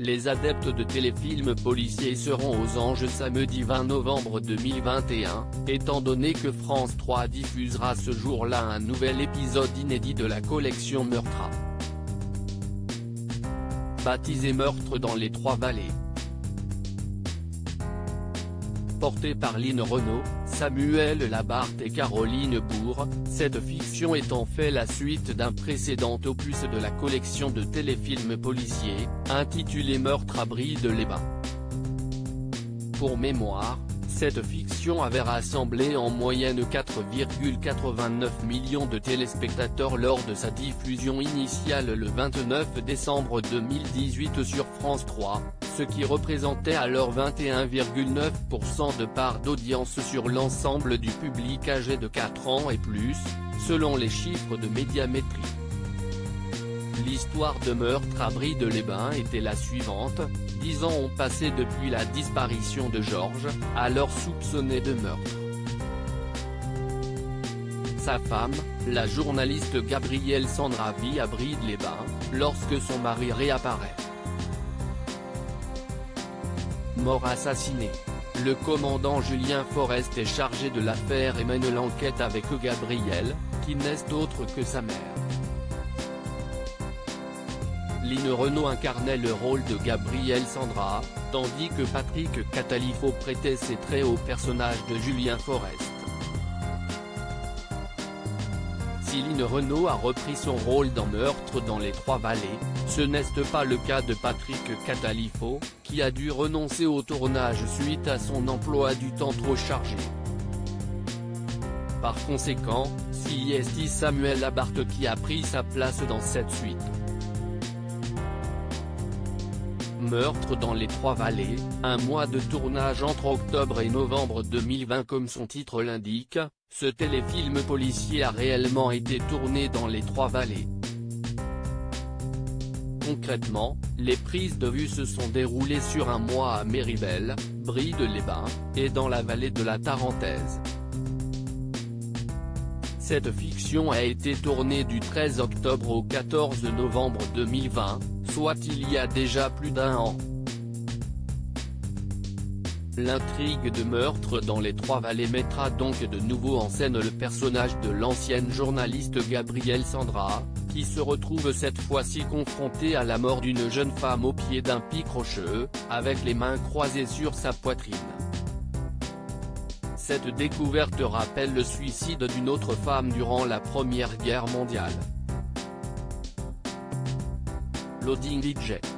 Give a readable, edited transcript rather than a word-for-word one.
Les adeptes de téléfilms policiers seront aux anges samedi 20 novembre 2021, étant donné que France 3 diffusera ce jour-là un nouvel épisode inédit de la collection Meurtra. Baptisé Meurtre dans les Trois-Vallées. Porté par Line Renaud, Samuel Labarthe et Caroline Bourg, cette fiction est en fait la suite d'un précédent opus de la collection de téléfilms policiers, intitulé Meurtre à Brides-les-Bains. Pour mémoire, cette fiction avait rassemblé en moyenne 4,89 millions de téléspectateurs lors de sa diffusion initiale le 29 décembre 2018 sur France 3, ce qui représentait alors 21,9% de part d'audience sur l'ensemble du public âgé de 4 ans et plus, selon les chiffres de Médiamétrie. L'histoire de Meurtre à Brides-les-Bains était la suivante. 10 ans ont passé depuis la disparition de Georges, alors soupçonné de meurtre. Sa femme, la journaliste Gabrielle Sandra vit à Brides-les-Bains, lorsque son mari réapparaît. Mort assassiné. Le commandant Julien Forest est chargé de l'affaire et mène l'enquête avec Gabrielle, qui n'est autre que sa mère. Line Renaud incarnait le rôle de Gabrielle Sandra, tandis que Patrick Catalifo prêtait ses traits au personnage de Julien Forest. Si Line Renaud a repris son rôle dans Meurtre dans les Trois-Vallées, ce n'est pas le cas de Patrick Catalifo, qui a dû renoncer au tournage suite à son emploi du temps trop chargé. Par conséquent, c'est Samuel Labarthe qui a pris sa place dans cette suite. Meurtre dans les Trois-Vallées, un mois de tournage entre octobre et novembre 2020 comme son titre l'indique, ce téléfilm policier a réellement été tourné dans les Trois-Vallées. Concrètement, les prises de vue se sont déroulées sur un mois à Méribel, Brides-les-Bains, et dans la vallée de la Tarentaise. Cette fiction a été tournée du 13 octobre au 14 novembre 2020, soit il y a déjà plus d'un an. L'intrigue de Meurtre dans les Trois-Vallées mettra donc de nouveau en scène le personnage de l'ancienne journaliste Gabrielle Sandra, qui se retrouve cette fois-ci confrontée à la mort d'une jeune femme au pied d'un pic rocheux, avec les mains croisées sur sa poitrine. Cette découverte rappelle le suicide d'une autre femme durant la Première Guerre mondiale. Loading DJ.